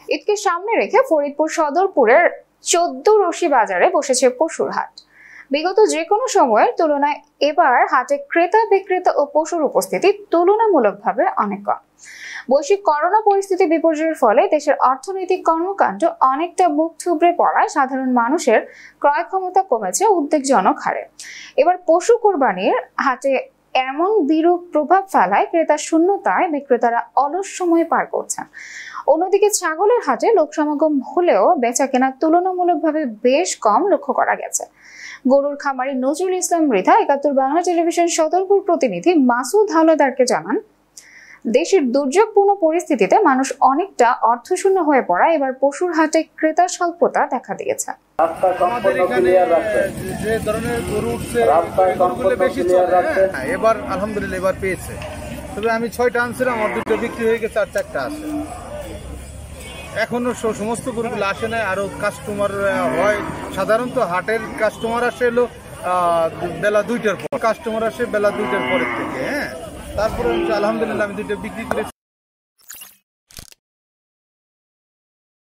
ঈদকে সামনে রেখে ফরিদপুর সদরপুরের 14 রশি বাজারে বসেছে পশুর হাট। বিগত যে কোনো সময়ের তুলনায় এবার হাটে ক্রেতা বিক্রেতা ও পশুর উপস্থিতি তুলনামূলকভাবে অনেক কম। বৈশ্বিক করোনা পরিস্থিতি বিপর্যয়ের ফলে দেশের অর্থনৈতিক কর্মকাণ্ড অনেকটা মুখ থুবড়ে পড়ায় সাধারণ মানুষের ক্রয় ক্ষমতা কমেছে উদ্বেগজনক হারে। এবার পশু কোরবানির হাটে এমন বিরূপ প্রভাব ফেলায় ক্রেতা শূন্যতায় বিক্রেতারা অলস সময় পার করছেন। অন্যদিকে ছাগলের হাটে লোক সমাগম হলেও বেচা কেনা তুলনামূলকভাবে বেশ কম লক্ষ্য করা গেছে। গরুর খামারি নজরুল ইসলাম মৃধা ৭১ বাংলা টেলিভিশন সদরপুর প্রতিনিধি মাসুদ হাওলাদারকে জানান, দেশের দুর্যোগপূর্ণ পরিস্থিতিতে মানুষ অনেকটা অর্থশূন্য হয়ে পড়া এবার পশুর হাটে ক্রেতা স্বল্পতা দেখা দিয়েছে। আমাদের এখানে যে ধরনের গরু উঠছে বেশি এবার আলহামদুলিল্লাহ এবার পেয়েছে। তবে আমি 6টা আনছিলাম, আমার 2টো বিক্রি হয়ে গেছে, আর 4টা আছে। এখনো সমস্ত গরুগুলো আসে নাই, আরো কাস্টমার হয়। সাধারণত হাটের কাস্টমার আসে এলো বেলা 2টার পর, কাস্টমার আসে বেলা 2টার পরের থেকে। হ্যাঁ, তারপরে আলহামদুলিল্লাহ আমি 2টা বিক্রি করেছি।